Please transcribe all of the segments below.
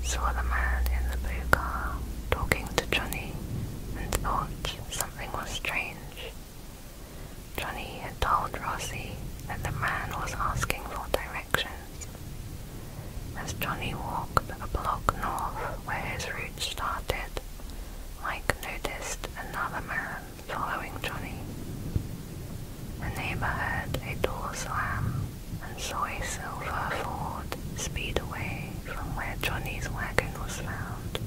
saw the man in the blue car talking to Johnny and thought something was strange. Johnny had told Rossi that the man was asking for directions. As Johnny walked a block north where his route started, Mike noticed another man following Johnny. A neighbor heard a door slam and saw a silver Ford speed away from where Johnny's wagon was found.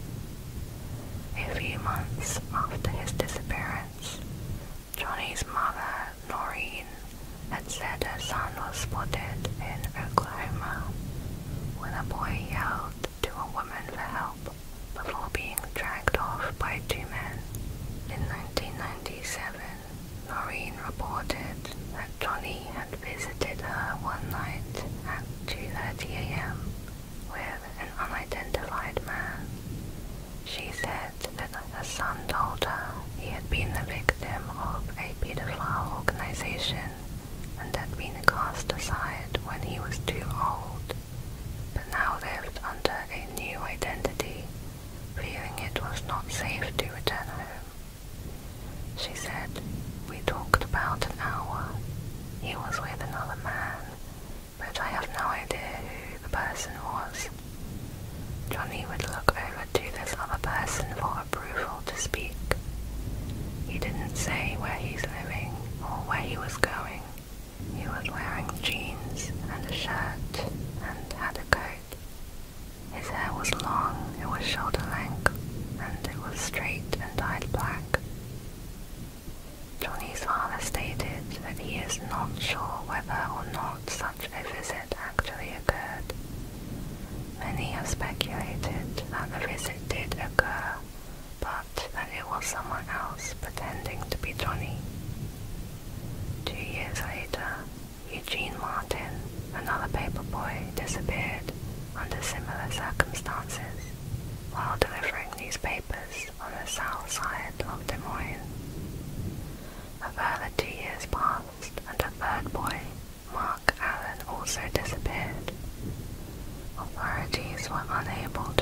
A few months after his disappearance, Johnny's mother, Noreen, had said her son was spotted in Oklahoma when a boy yelled to a woman for help before being dragged off by two men. In 1997, Noreen reported that Johnny had visited her one night at 2:30 a.m. with an unidentified man. She said that her son told her he had been the victim of a pedophile organization and had been cast aside when he was too old, but now lived under a new identity, feeling it was not safe to return home. She said, "We talked about an hour. He was with another man, but I have no idea who the person was. Johnny would look over to this other person for approval to speak. He didn't say where he's living or where he was going. He was wearing jeans and a shirt and had a coat. His hair was long, it was shoulder length, and it was straight and dyed black." Johnny's father stated that he is not sure whether or not such a visit actually occurred. Many have speculated that the visit did occur, but that it was someone else pretending to be Johnny. 2 years later, Eugene Martin, another paperboy, disappeared under similar circumstances while delivering newspapers on the south side of Des Moines. A further 2 years passed and a third boy, Mark Allen, also disappeared. Authorities were unable